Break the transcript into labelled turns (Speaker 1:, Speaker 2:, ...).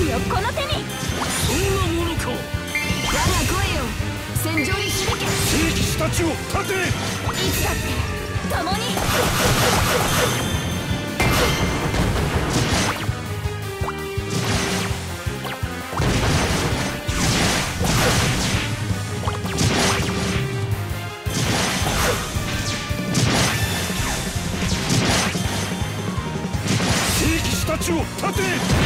Speaker 1: よこの手に。
Speaker 2: そんなものか。
Speaker 1: 我が声を戦場に響け。
Speaker 2: 聖騎士たちを立て。
Speaker 1: いつだって共に。
Speaker 2: 聖騎士たちを立て。